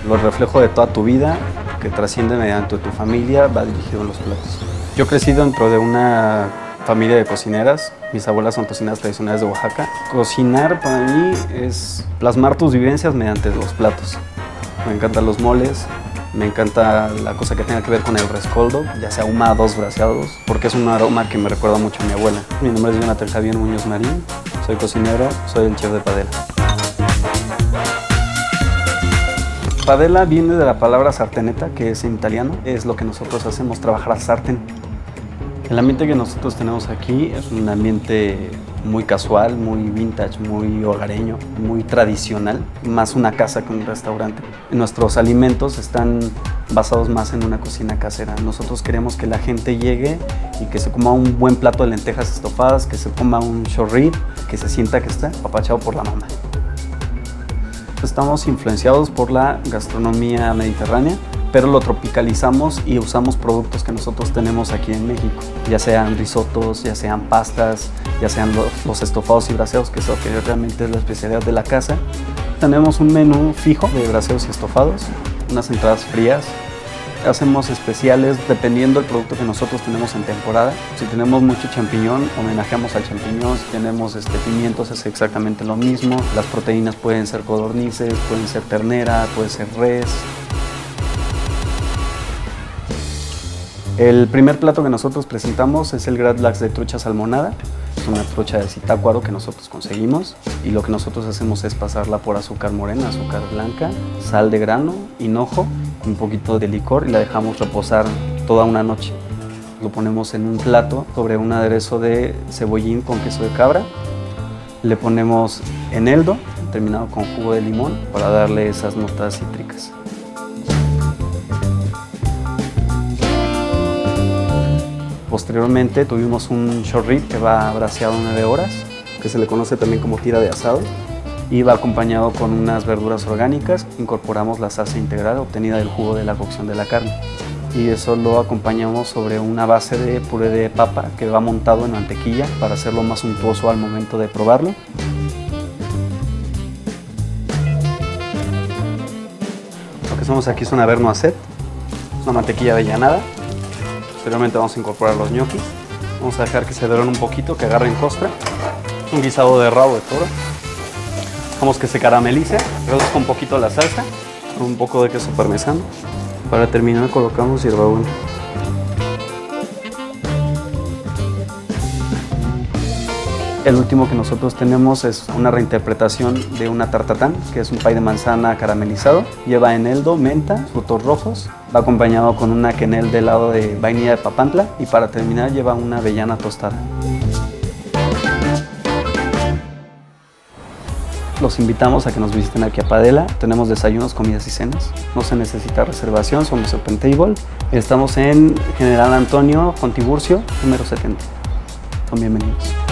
Lo reflejo de toda tu vida, que trasciende mediante tu familia, va dirigido en los platos. Yo crecí dentro de una familia de cocineras. Mis abuelas son cocineras tradicionales de Oaxaca. Cocinar para mí es plasmar tus vivencias mediante los platos. Me encantan los moles, me encanta la cosa que tenga que ver con el rescoldo, ya sea ahumados, braseados, porque es un aroma que me recuerda mucho a mi abuela. Mi nombre es Jonathan Javier Muñoz Marín, soy cocinero, soy el chef de Padela. Padela viene de la palabra sarteneta, que es en italiano, es lo que nosotros hacemos, trabajar al sartén. El ambiente que nosotros tenemos aquí es un ambiente muy casual, muy vintage, muy hogareño, muy tradicional, más una casa que un restaurante. Nuestros alimentos están basados más en una cocina casera. Nosotros queremos que la gente llegue y que se coma un buen plato de lentejas estofadas, que se coma un chorrit, que se sienta que está apapachado por la mamá. Estamos influenciados por la gastronomía mediterránea, pero lo tropicalizamos y usamos productos que nosotros tenemos aquí en México, ya sean risotos, ya sean pastas, ya sean los estofados y braseados, que es lo que realmente es la especialidad de la casa. Tenemos un menú fijo de braseados y estofados, unas entradas frías. Hacemos especiales dependiendo del producto que nosotros tenemos en temporada. Si tenemos mucho champiñón, homenajeamos al champiñón. Si tenemos pimientos, es exactamente lo mismo. Las proteínas pueden ser codornices, pueden ser ternera, puede ser res. El primer plato que nosotros presentamos es el gratlax de trucha salmonada. Es una trucha de Zitácuaro que nosotros conseguimos y lo que nosotros hacemos es pasarla por azúcar morena, azúcar blanca, sal de grano, hinojo, un poquito de licor y la dejamos reposar toda una noche. Lo ponemos en un plato sobre un aderezo de cebollín con queso de cabra. Le ponemos eneldo, terminado con jugo de limón, para darle esas notas cítricas. Posteriormente tuvimos un chorrit que va braseado 9 horas, que se le conoce también como tira de asado, y va acompañado con unas verduras orgánicas. Incorporamos la salsa integral obtenida del jugo de la cocción de la carne. Y eso lo acompañamos sobre una base de puré de papa que va montado en mantequilla para hacerlo más suntuoso al momento de probarlo. Lo que hacemos aquí es un averno acet, una mantequilla avellanada. Posteriormente vamos a incorporar los ñoquis. Vamos a dejar que se doren un poquito, que agarren costra. Un guisado de rabo de toro. Dejamos que se caramelice. Reduzca un poquito la salsa con un poco de queso parmesano. Para terminar colocamos hierbabuena. El último que nosotros tenemos es una reinterpretación de una tartatán, que es un pay de manzana caramelizado. Lleva eneldo, menta, frutos rojos. Va acompañado con una quenelle de helado de vainilla de Papantla y para terminar lleva una avellana tostada. Los invitamos a que nos visiten aquí a Padela. Tenemos desayunos, comidas y cenas. No se necesita reservación, somos Open Table. Estamos en General Antonio Contiburcio, número 70. Son bienvenidos.